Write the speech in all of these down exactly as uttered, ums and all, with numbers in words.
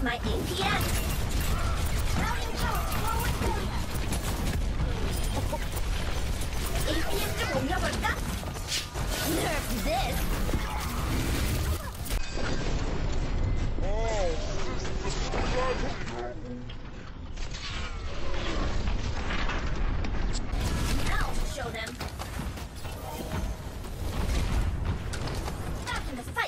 my A P M! Routing power forward failure! A P M를 옮겨볼까? Nerf this! Now show them! Back in the fight!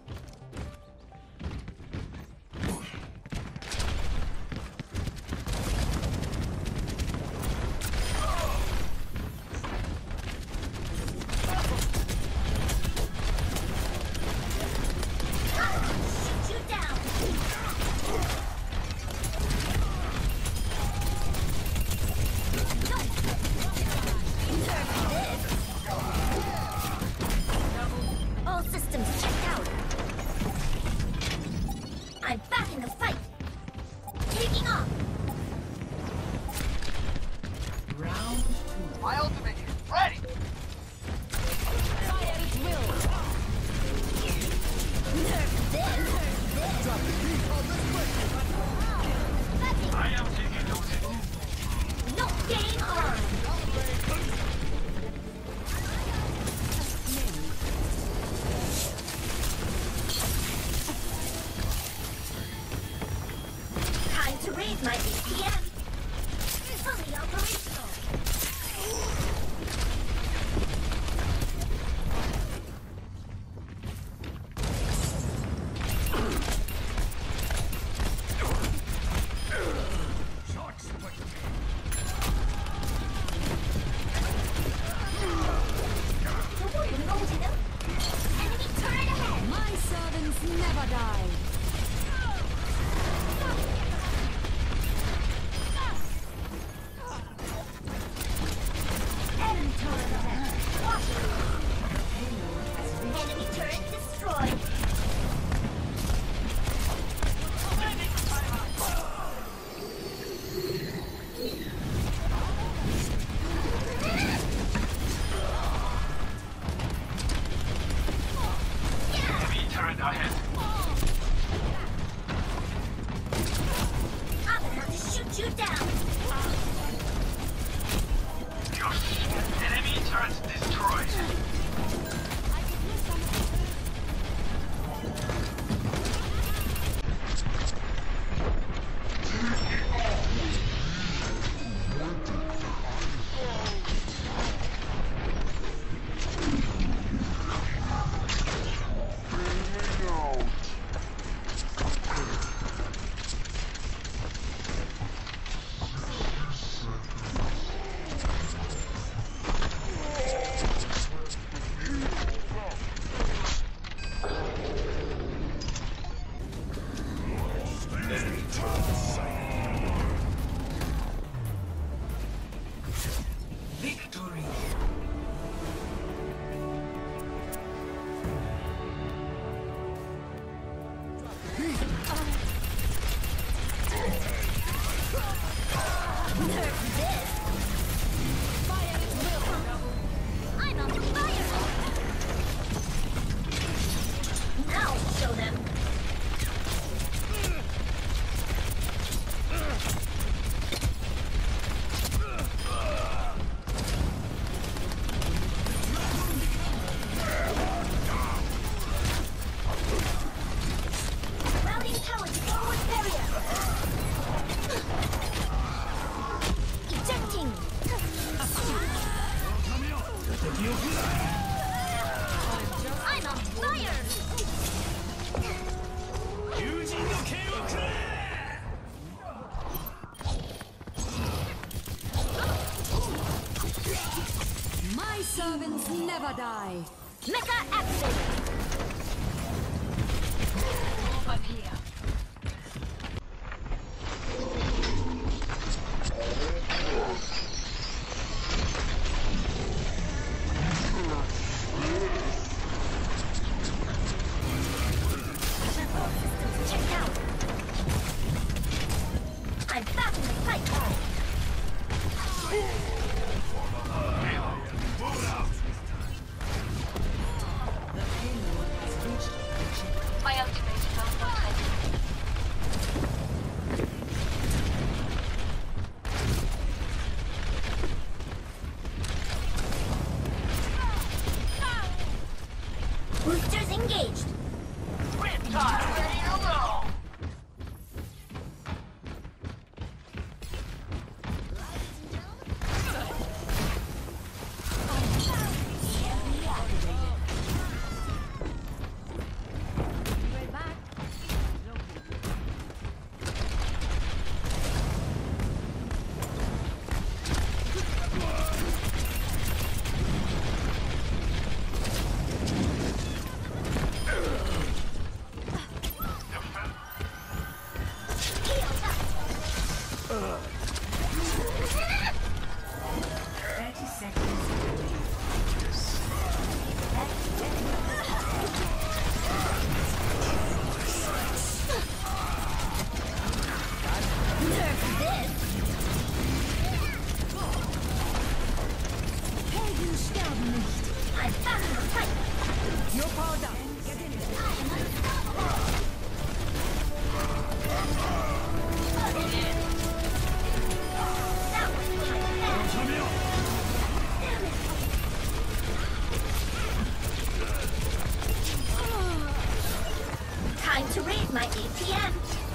I'm back in the fight! Taking off! Round two. My ultimate is ready! Fire at will. Nerf this! Drop the beat on this way. Nothing! I am taking notice. No game on! Time to raise my A P M! Fully operational! Enemy turret ahead! My servants never die. Enemy turret ahead! Enemy turret destroyed! Enemy turret ahead. I'm gonna have to shoot you down! Yosh! Enemy turret destroyed. Victory! Nerf this! Fire at will. I'm on fire! Now show them! Routing power forward barrier! Ejecting! I'm on fire! My servants never die. Mecha activated! Up here. Check out! I'm back in the fight! Move out! The I'm back in the fight. You're powered up. Get in there. I am unstoppable. Again. That was my best. Damn it. Time to raise my A P M.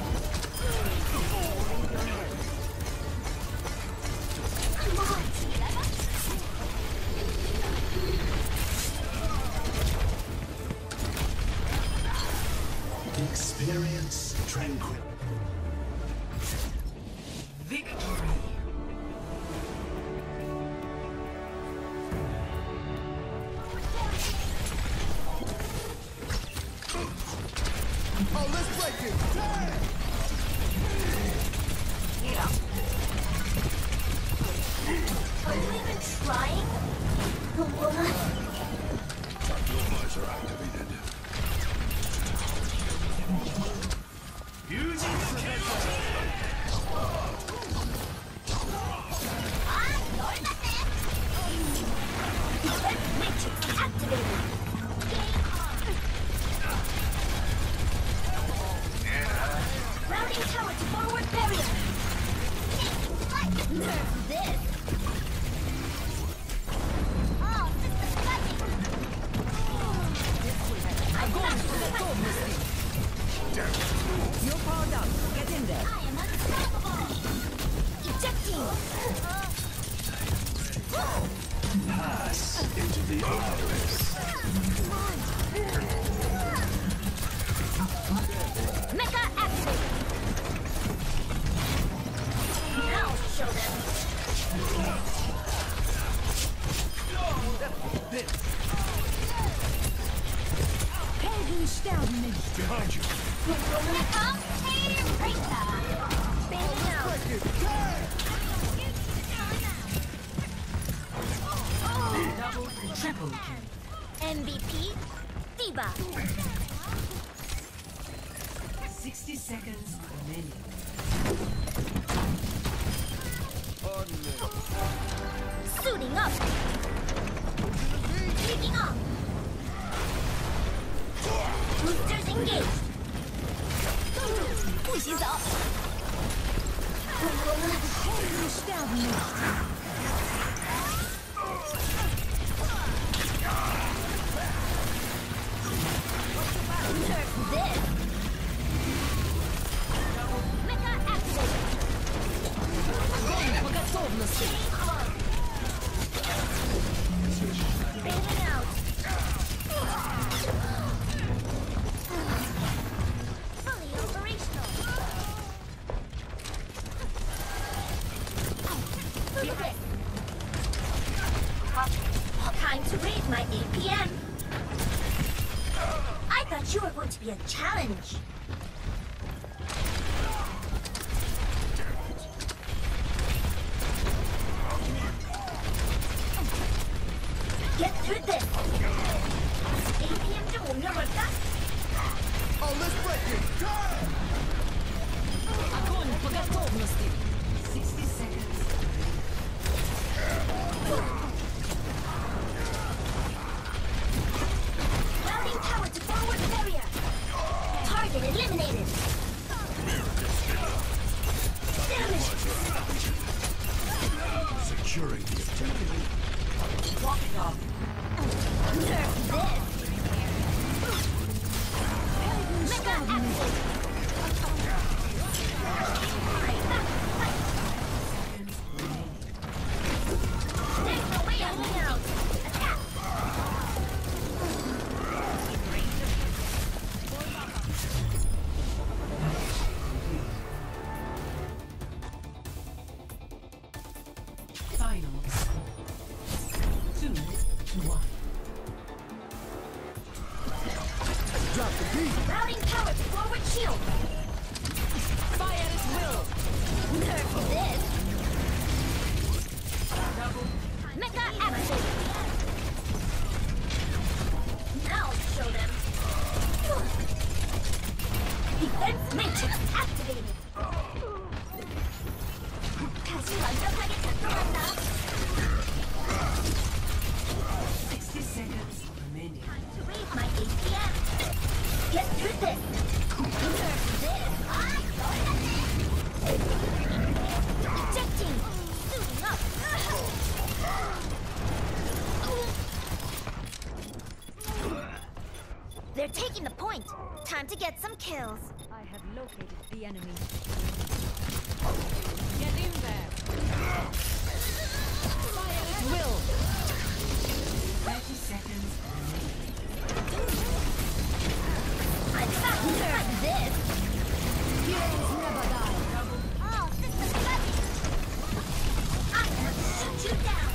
Come on, D.Va. Experience tranquil. Victory. Oh, let's break it. Damn. Are you even trying? The woman? Noise are activated. Defense matrix activated. Routing tower to forward barrier. Nerf this. Oh, system fighting. I'm back to the fight. You're powered up. Get in there. I am unstoppable. Ejecting. Pass into the iris. Mecha activate. Now show them. Helden sterben nicht. Behind you. Compilation. Bailing out. Break it. Damn. Double, triple kill. M V P. D.Va. Sixty seconds remaining. Suiting up. Taking off. Boosters engaged. 不洗澡。 Helden sterben nicht. Nerf this. Mecha activated. По готовности. Bailing out. Fully operational. Look at this. Time to raise my A P M. I thought you were going to be a challenge. Get through this. A P M 좀 올려볼까? Oh, let's break it. Damn. Огонь по готовности. Sixty seconds. Routing tower to forward barrier. Target eliminated. Damage. Securing the objective. Walking off. Nerf this. Mecha active. There's no way out now. Attack. Finals. Two to one. Drop the beat. Routing tower to forward shield. Fire at will. Nerf this. Double. Mecha active. Now show them. Defense matrix activated. 다시 완벽하게 작동한다. Sixty seconds. They're taking the point. Time to get some kills. I have located the enemy. Get in there. Fire at will. thirty seconds. I'm faster like this. Heroes never die. Oh, this is heavy. I'm gonna shoot you down.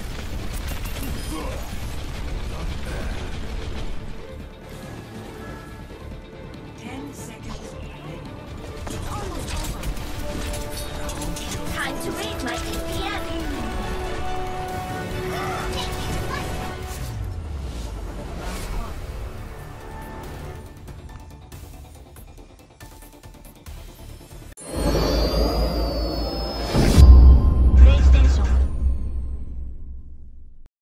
Ten seconds. It's almost over. Time to raise my A P M.